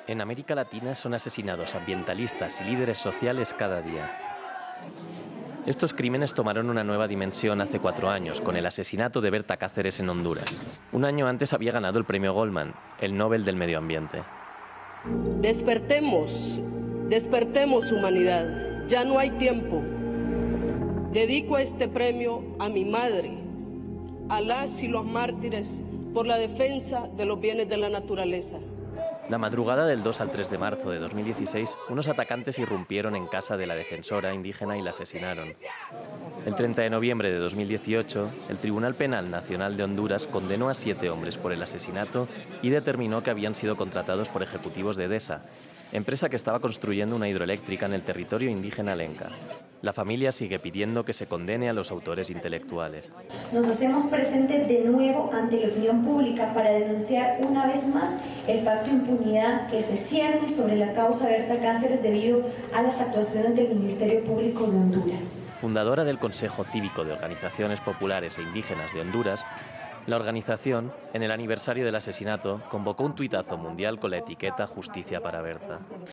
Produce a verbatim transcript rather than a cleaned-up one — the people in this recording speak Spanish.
En América Latina son asesinados ambientalistas y líderes sociales cada día. Estos crímenes tomaron una nueva dimensión hace cuatro años con el asesinato de Berta Cáceres en Honduras. Un año antes había ganado el premio Goldman, el Nobel del Medio Ambiente. Despertemos, despertemos humanidad, ya no hay tiempo. Dedico este premio a mi madre, a las y los mártires por la defensa de los bienes de la naturaleza. La madrugada del dos al tres de marzo de dos mil dieciséis, unos atacantes irrumpieron en casa de la defensora indígena y la asesinaron. El treinta de noviembre de dos mil dieciocho, el Tribunal Penal Nacional de Honduras condenó a siete hombres por el asesinato y determinó que habían sido contratados por ejecutivos de DESA, empresa que estaba construyendo una hidroeléctrica en el territorio indígena lenca. La familia sigue pidiendo que se condene a los autores intelectuales. Nos hacemos presentes de nuevo ante la opinión pública para denunciar una vez más el pacto de impunidad que se cierne sobre la causa de Berta Cáceres debido a las actuaciones del Ministerio Público de Honduras. Fundadora del Consejo Cívico de Organizaciones Populares e Indígenas de Honduras, la organización, en el aniversario del asesinato, convocó un tuitazo mundial con la etiqueta Justicia para Berta.